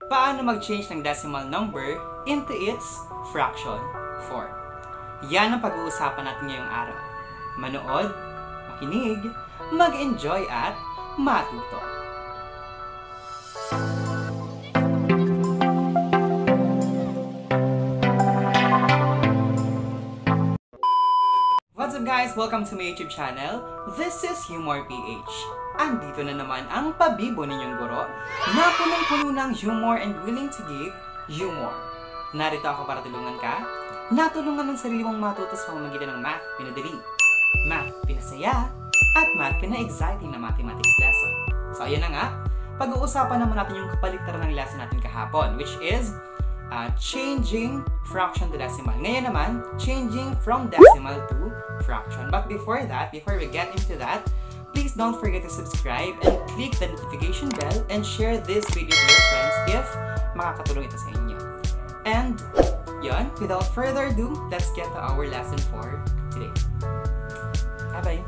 Paano mag-change ng decimal number into its fraction form? Yan ang pag-uusapan natin ngayong araw. Manood, makinig, mag-enjoy at matuto. What's up guys? Welcome to my YouTube channel. This is Humor PH. Andito na naman ang pabibo ninyong guro na punong-puno ng humor and willing to give humor. Narito ako para tulungan ka, natulungan ng sarili mong matuto sa pamamagitan ng math pinadali, math pinasaya, at math na-exciting na mathematics lesson. So ayan na nga, pag-uusapan naman natin yung kapaligtaran ng lesson natin kahapon, which is changing fraction to decimal. Ngayon naman, changing from decimal to fraction. But before that, before we get into that, please don't forget to subscribe and click the notification bell and share this video to your friends if makakatulong ito sa inyo. And yon, without further ado, let's get to our lesson for today. Bye-bye!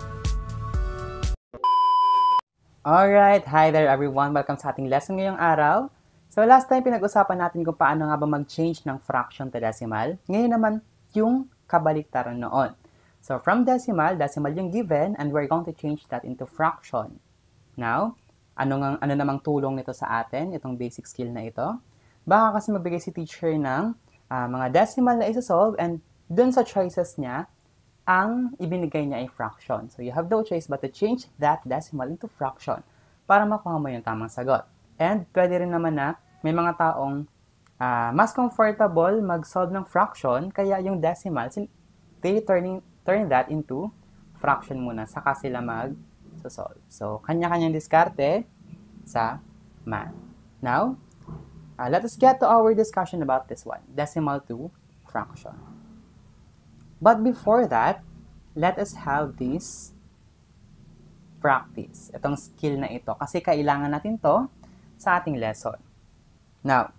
Alright, hi there everyone! Welcome sa ating lesson ngayong araw. So last time pinag-usapan natin kung paano nga ba mag-change ng fraction to decimal. Ngayon naman yung kabaliktaran noon. So from decimal yung given, and we're going to change that into fraction. Now, ano namang tulong nito sa atin, itong basic skill na ito? Baka kasi magbigay si teacher ng mga decimal na isa-solve, and dun sa choices niya, ang ibinigay niya ay fraction. So you have no choice but to change that decimal into fraction para makuha mo yung tamang sagot. And pwede rin naman na may mga taong mas comfortable mag-solve ng fraction, kaya yung decimal, they turn that into fraction muna, saka sila mag-solve. So, kanya-kanyang diskarte sa math. Now, let us get to our discussion about this one, decimal to fraction. But before that, let us have this practice, itong skill na ito, kasi kailangan natin to sa ating lesson. Now,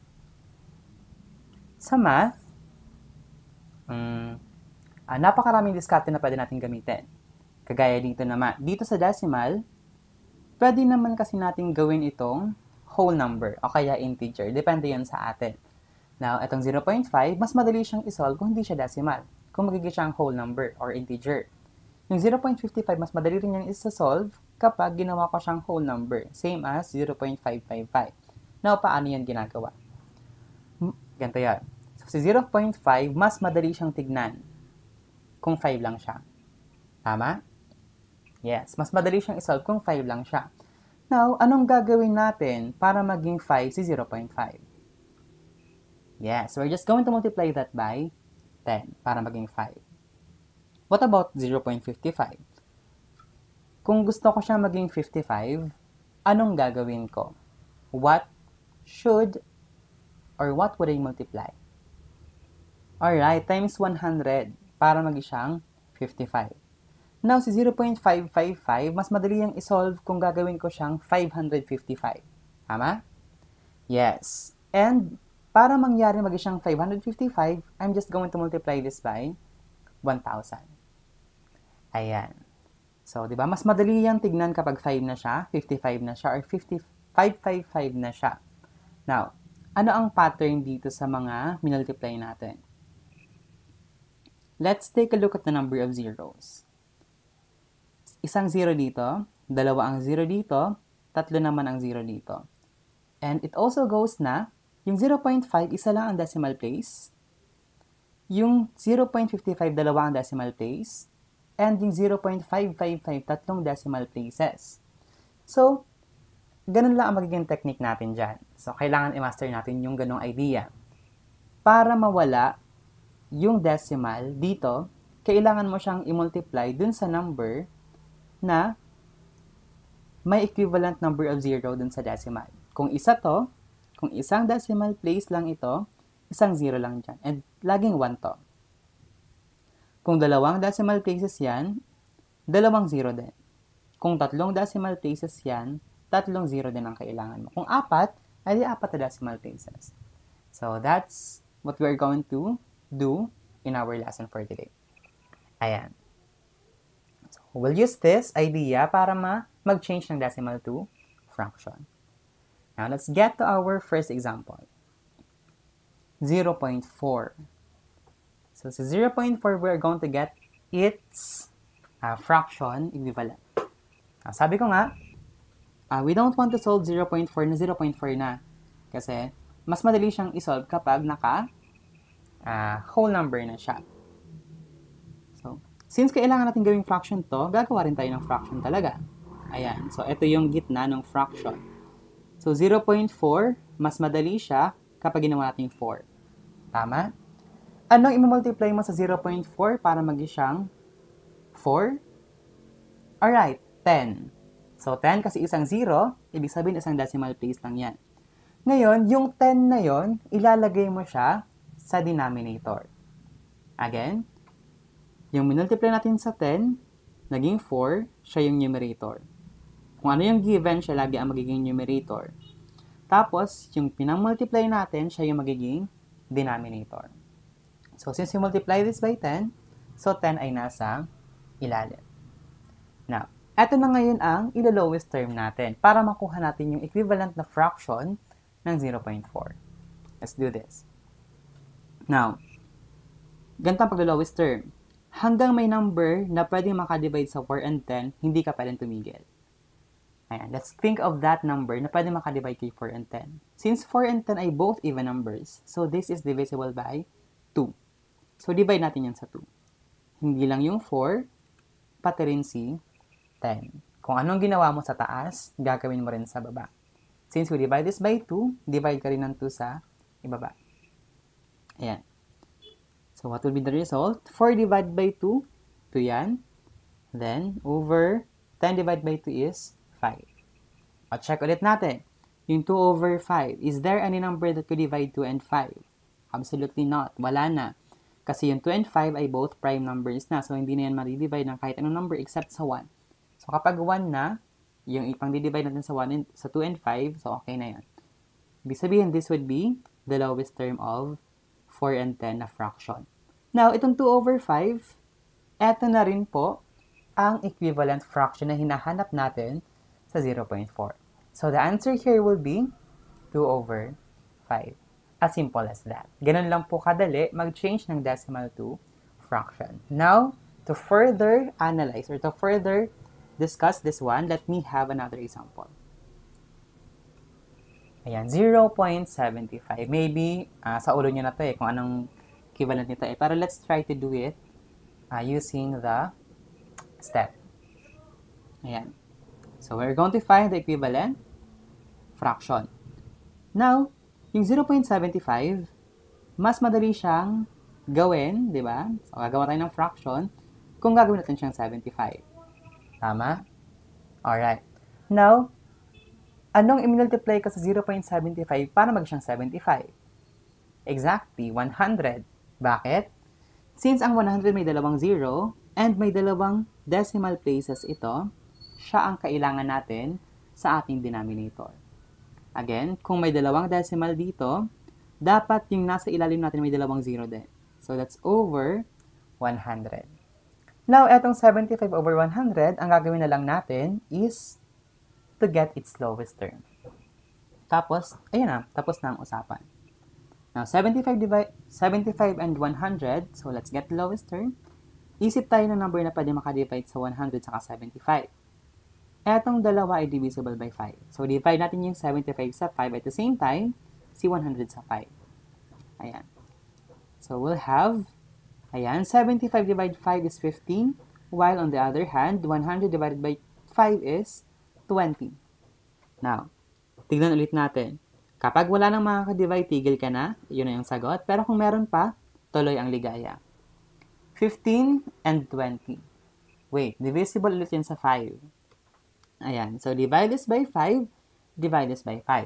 sa math, napakaraming diskarte na pwede natin gamitin. Kagaya dito naman. Dito sa decimal, pwede naman kasi natin gawin itong whole number o kaya integer. Depende yan sa atin. Now, itong 0.5, mas madali siyang isolve kung hindi siya decimal. Kung magiging siyang whole number or integer. Yung 0.55, mas madali rin yan isa-solve kapag ginawa ko siyang whole number. Same as 0.555. Now, paano yan ginagawa? Ganito yan. So, si 0.5, mas madali siyang tignan kung 5 lang siya. Tama? Yes, mas madali siyang isolve kung 5 lang siya. Now, anong gagawin natin para maging 5 si 0.5? Yes, we're just going to multiply that by 10 para maging 5. What about 0.55? Kung gusto ko siya maging 55, anong gagawin ko? What should or what would I multiply? Alright, times 100 para maging siyang 55. Now, si 0.555, mas madali yung isolve kung gagawin ko siyang 555. Tama? Yes. And, para mangyari maging siyang 555, I'm just going to multiply this by 1,000. Ayan. So, di ba? Mas madali yung tignan kapag 5 na siya, 55 na siya, or 555 na siya. Now, ano ang pattern dito sa mga minultiply natin? Let's take a look at the number of zeros. Isang 0 dito, dalawa ang 0 dito, tatlo naman ang 0 dito. And it also goes na, yung 0.5, isa lang ang decimal place. Yung 0.55, dalawa ang decimal place. And yung 0.555, tatlong decimal places. So, ganun lang ang magiging technique natin dyan. So, kailangan i-master natin yung ganong idea. Para mawala yung decimal dito, kailangan mo siyang i-multiply dun sa number na may equivalent number of 0 dun sa decimal. Kung isa to, kung isang decimal place lang ito, isang 0 lang dyan. And laging 1 to. Kung dalawang decimal places yan, dalawang 0 din. Kung tatlong decimal places yan, tatlong 0 din ang kailangan mo. Kung apat, ay di apat na decimal places. So, that's what we're going to do in our lesson for today. Ayan. So, we'll use this idea para mag-change ng decimal to fraction. Now, let's get to our first example. 0.4. So, sa 0.4, we're going to get its fraction equivalent. Sabi ko nga, we don't want to solve 0.4 na 0.4 na. Kasi, mas madali siyang isolve kapag whole number na siya. So, since kailangan natin gawing fraction to, gagawa rin tayo ng fraction talaga. Ayan. So, ito yung gitna ng fraction. So, 0.4, mas madali siya kapag ginawa natin 4. Tama? Anong i-multiply mo sa 0.4 para maging siyang 4? Alright, 10. So, 10 kasi isang 0, ibig sabihin isang decimal place lang yan. Ngayon, yung 10 na yon, ilalagay mo siya sa denominator. Again, yung minultiply natin sa 10, naging 4, siya yung numerator. Kung ano yung given, siya lagi ang magiging numerator. Tapos, yung pinang-multiply natin, siya yung magiging denominator. So, since you multiply this by 10, so 10 ay nasa ilalim. Now, eto na ngayon ang ilo-lowest term natin para makuha natin yung equivalent na fraction ng 0.4. Let's do this. Now, ganito ang pag-lowest term. Hanggang may number na pwedeng makadivide sa 4 and 10, hindi ka pwedeng tumigil. Ayan, let's think of that number na pwedeng makadivide kay 4 and 10. Since 4 and 10 ay both even numbers, so this is divisible by 2. So, divide natin yan sa 2. Hindi lang yung 4, pati rin si 10. Kung anong ginawa mo sa taas, gagawin mo rin sa baba. Since we divide this by 2, divide ka rin ng 2 sa ibaba. Ayan. So, what will be the result? 4 divided by 2, 2 yan. Then, over 10 divided by 2 is 5. O, check ulit natin. Yung 2 over 5, is there any number that could divide 2 and 5? Absolutely not. Wala na. Kasi yung 2 and 5 ay both prime numbers na. So, hindi na yan ma-divide ng kahit anong number except sa 1. So, kapag 1 na, yung ipang-divide natin sa 1 sa 2 and 5, so okay na yan. Ibig sabihin, this would be the lowest term of 4 and 10 na fraction. Now, itong 2 over 5, eto na rin po ang equivalent fraction na hinahanap natin sa 0.4. So, the answer here will be 2 over 5. As simple as that. Ganun lang po kadali mag-change ng decimal to fraction. Now, to further analyze or to further discuss this one, let me have another example. Ayan, 0.75. Maybe, sa ulo nyo na to kung anong equivalent nito Pero let's try to do it using the step. Ayan. So, we're going to find the equivalent fraction. Now, yung 0.75, mas madali siyang gawin, di ba? So, gagawa tayo ng fraction kung gagawin natin siyang 75. Tama? Alright. Now, anong i-multiply ko sa 0.75 para mag siyang 75? Exactly, 100. Bakit? Since ang 100 may dalawang 0 and may dalawang decimal places ito, siya ang kailangan natin sa ating denominator. Again, kung may dalawang decimal dito, dapat yung nasa ilalim natin may dalawang 0 din. So, that's over 100. Now, etong 75 over 100, ang gagawin na lang natin is to get its lowest term. Tapos, ayun na, tapos na ang usapan. Now, 75 and 100, so let's get the lowest term. Isip tayo ng number na pwede makadivide sa 100 saka 75. Etong dalawa ay divisible by 5. So, divide natin yung 75 sa 5 at the same time, si 100 sa 5. Ayan. So, we'll have, ayan, 75 divided 5 is 15, while on the other hand, 100 divided by 5 is 20. Now, tignan ulit natin. Kapag wala nang makaka-divide, tigil ka na, yun na yung sagot. Pero kung meron pa, tuloy ang ligaya. 15 and 20. Wait, divisible ulit yun sa 5. Ayan, so divide this by 5, divide this by 5.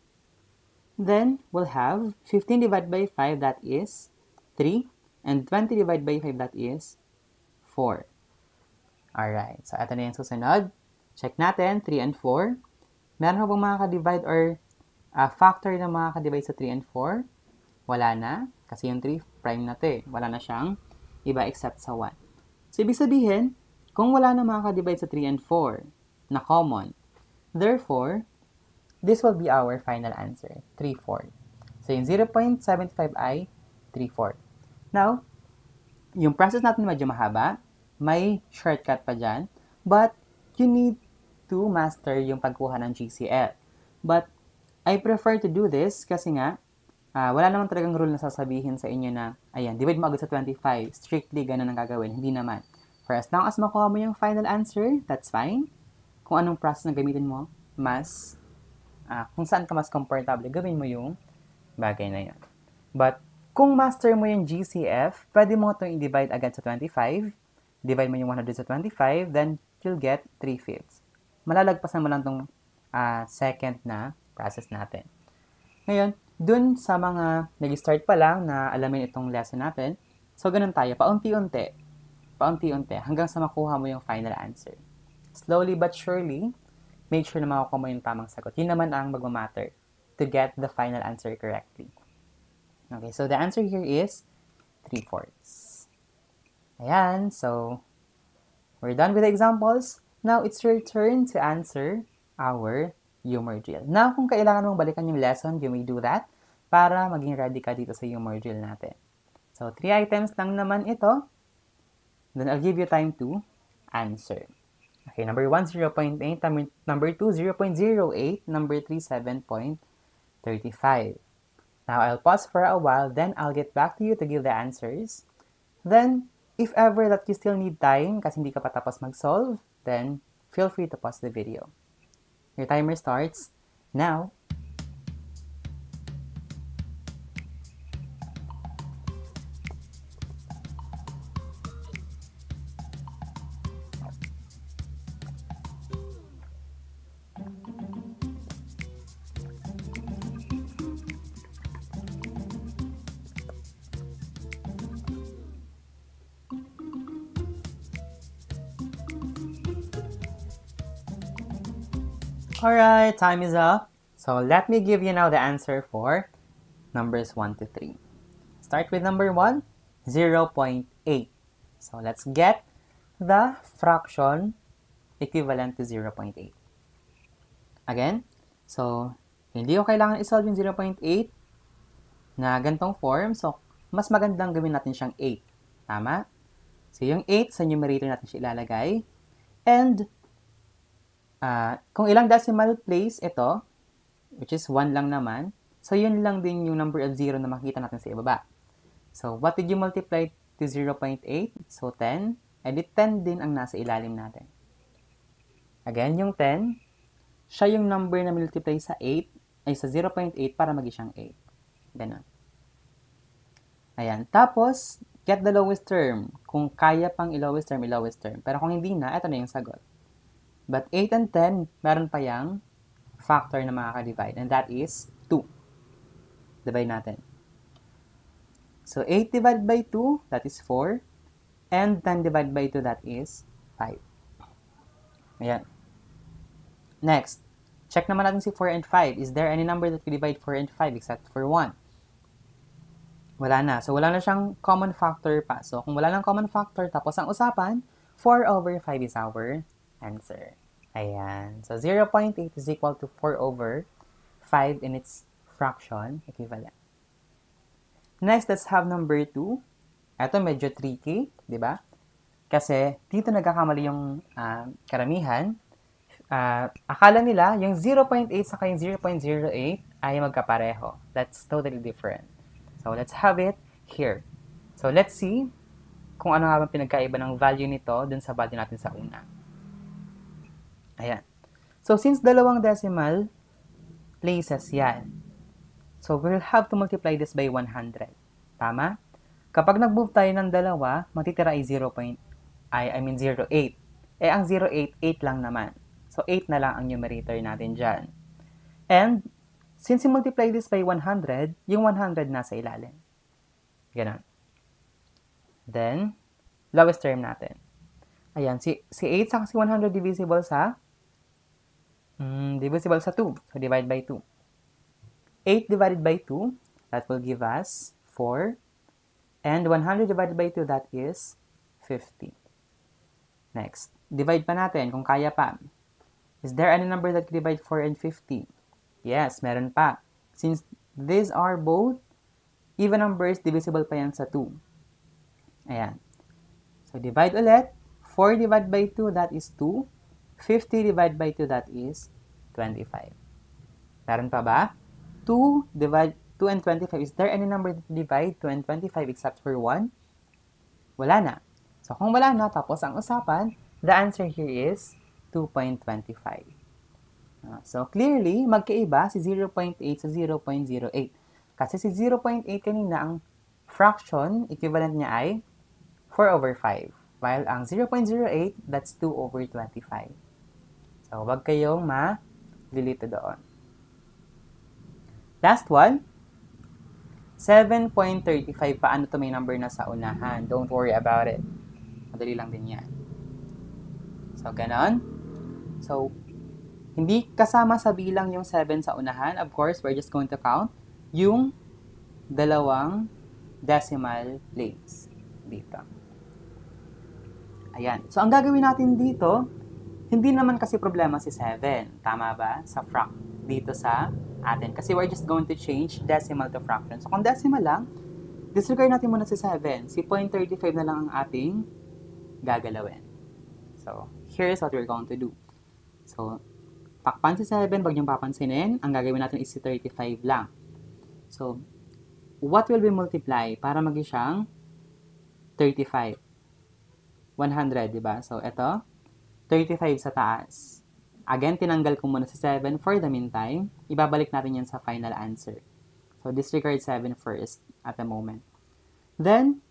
Then, we'll have 15 divided by 5, that is 3, and 20 divided by 5, that is 4. Alright, so ito na yung susunod. Check natin, 3 and 4. Meron ka bang makaka-divide or factor na makaka-divide sa 3 and 4? Wala na, kasi yung 3 prime na to Wala na siyang iba except sa 1. So, ibig sabihin, kung wala na makaka-divide sa 3 and 4, na common. Therefore, this will be our final answer, 3/4. So, yung 0.75 ay 3/4. Now, yung process natin medyo mahaba. May shortcut pa dyan. But, you need to master yung pagkuha ng GCF. But, I prefer to do this kasi nga, wala naman talagang rule na sasabihin sa inyo na, ayan, divide mo agad sa 25. Strictly, ganun ang gagawin. Hindi naman. For as long as makuha mo yung final answer, that's fine. Kung anong process na gamitin mo, kung saan ka mas comfortable, gawin mo yung bagay na yun. But, kung master mo yung GCF, pwede mo itong i-divide agad sa 25. Divide mo yung 100 sa 25, then you'll get 3/5. Malalagpasan mo lang itong second na process natin. Ngayon, dun sa mga nag-start pa lang na alamin itong lesson natin, so ganun tayo, paunti-unti, hanggang sa makuha mo yung final answer. Slowly but surely, make sure na makukuha mo yung tamang sagot. Yun naman ang magmamatter to get the final answer correctly. Okay, so the answer here is 3/4. Ayan, so we're done with the examples. Now, it's your turn to answer our humor drill. Now, kung kailangan mong balikan yung lesson, you may do that para maging ready ka dito sa humor drill natin. So, 3 items lang naman ito. Then, I'll give you time to answer. Okay, number 1, 0.8. Number 2, 0.08. Number 3, 7.35. Now, I'll pause for a while, then I'll get back to you to give the answers. Then, if ever that you still need time kasi hindi ka pa tapos mag-solve, then feel free to pause the video. Your timer starts now. Alright, time is up. So let me give you now the answer for numbers 1 to 3. Start with number 1, 0.8. So let's get the fraction equivalent to 0.8. Again, so hindi ko kailangan isolve yung 0.8 na gantong form. So mas magandang gawin natin siyang 8. Tama? So yung 8 sa numerator natin siya ilalagay. And kung ilang decimal place ito, which is 1 lang naman, so yun lang din yung number of 0 na makikita natin sa ibaba. So, what did you multiply to 0.8? So, 10. And 10 din ang nasa ilalim natin. Again, yung 10, siya yung number na multiply sa 8, ay sa 0.8 para maging siyang 8. Ganun. Ayan. Tapos, get the lowest term. Kung kaya pang i-lowest term, i-lowest term. Pero kung hindi na, ito na yung sagot. But 8 and 10, meron pa yung factor na makaka-divide. And that is 2. Divide natin. So, 8 divided by 2, that is 4. And 10 divided by 2, that is 5. Ayan. Next, check naman natin si 4 and 5. Is there any number that we divide 4 and 5 except for 1? Wala na. So, wala na siyang common factor pa. So, kung wala nang common factor, tapos ang usapan, 4 over 5 is our answer. Ayan. So, 0.8 is equal to 4 over 5 in its fraction equivalent. Next, let's have number 2. Ito medyo tricky, di ba? Kasi dito nagkakamali yung karamihan. Akala nila yung 0.8 saka yung 0.08 ay magkapareho. That's totally different. So, let's have it here. So, let's see kung ano nga bang pinagkaiba ng value nito dun sa value natin sa una. Ayan. So, since dalawang decimal places yan, so we'll have to multiply this by 100. Tama? Kapag nag-move tayo ng dalawa, matitira ay 0.8. Eh, ang 0.8, 8 lang naman. So, 8 na lang ang numerator natin dyan. And, since you multiply this by 100, yung 100 nasa ilalim. Ganon. Then, lowest term natin. Ayan, si 8 saka si 100 divisible sa 2. So, divide by 2. 8 divided by 2, that will give us 4. And 100 divided by 2, that is 50. Next, divide pa natin kung kaya pa. Is there any number that can divide 4 and 50? Yes, meron pa. Since These are both even numbers, divisible pa yan sa 2. Ayan. So, divide ulit. 4 divided by 2, that is 2. 50 divided by 2, that is 25. Meron pa ba? 2 and 25. Is there any number that divide 2 and 25 except for 1? Wala na. So, kung wala na, tapos ang usapan, the answer here is 2.25. So, clearly, magkaiba si 0.8 sa 0.08. Kasi si 0.8 kanina, ang fraction, equivalent niya ay 4/5. While ang 0.08, that's 2/25. So, wag kayong ma-lilito doon. Last one, 7.35. Paano to may number na sa unahan? Don't worry about it. Madali lang din yan. So, ganon. So, hindi kasama sa bilang yung 7 sa unahan. Of course, we're just going to count yung dalawang decimal places dito. Ayan. So, ang gagawin natin dito, hindi naman kasi problema si 7. Tama ba? Sa dito sa atin. Kasi we're just going to change decimal to fraction. So, kung decimal lang, disregard natin muna si 7. Si 0.35 na lang ang ating gagalawin. So, here's what we're going to do. So, takpan si 7, wag niyong papansinin. Ang gagawin natin is si 35 lang. So, what will we multiply para maging siyang 35? 100, diba? So, ito, 35 sa taas. Again, tinanggal ko muna si 7 for the meantime. Ibabalik natin yan sa final answer. So, disregard 7 first at the moment. Then,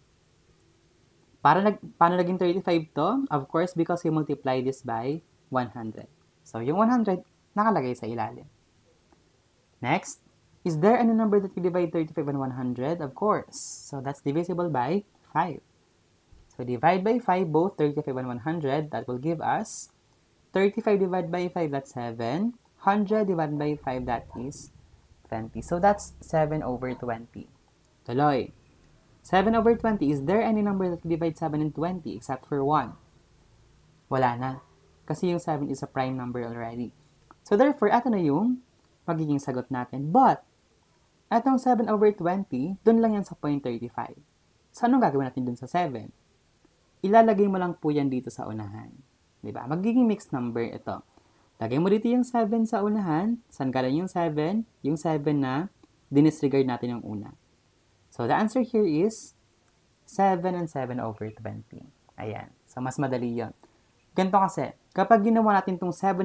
paano naging 35 to? Of course, because we multiply this by 100. So, yung 100, nakalagay sa ilalim. Next, is there any number that we divide 35 and 100? Of course. So, that's divisible by 5. So, divide by 5, both 35 and 100. That will give us 35 divided by 5, that's 7. 100 divided by 5, that is 20. So, that's 7/20. Tuloy. 7/20, is there any number that divides 7 and 20 except for 1? Wala na. Kasi yung 7 is a prime number already. So, therefore, ito na yung magiging sagot natin. But, etong 7/20, dun lang yan sa 0.35. So, anong gagawin natin dun sa 7? Ilalagay mo lang po yan dito sa unahan. Diba? Magiging mixed number ito. Lagay mo dito yung 7 sa unahan. Saan galing yung 7? Yung 7 na dinisregard natin yung una. So, the answer here is 7 and 7/20. Ayan. So, mas madali yon. Ganito kasi, kapag ginawa natin itong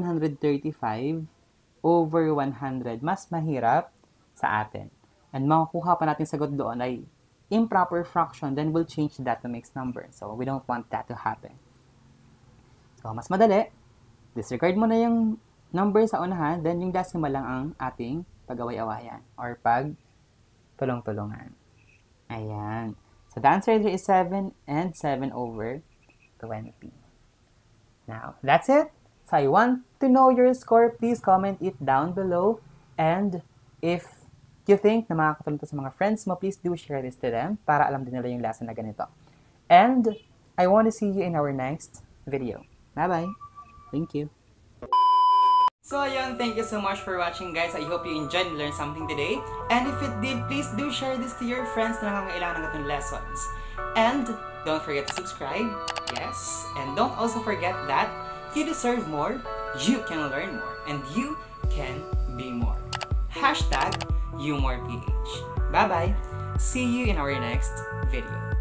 735 over 100, mas mahirap sa atin. And makukuha pa natin sagot doon ay improper fraction, then we'll change that to mixed number. So, we don't want that to happen. So, mas madali. Disregard mo na yung number sa unahan, then yung decimal lang ang ating pag-away-awayan or pag-tulong-tulungan. Ayan. So, the answer here is 7 and 7/20. Now, that's it. So, I want to know your score. Please comment it down below. And if you think na makakatulong to sa mga friends mo, please do share this to them para alam din nila yung lesson na ganito. And I want to see you in our next video. Bye-bye. Thank you. So, ayun, thank you so much for watching, guys. I hope you enjoyed and learned something today. And if it did, please do share this to your friends na nangangailangan ng itong lessons. And don't forget to subscribe. Yes. And don't also forget that you deserve more, you can learn more, and you can be more. #YouMorePH. Bye-bye. See you in our next video.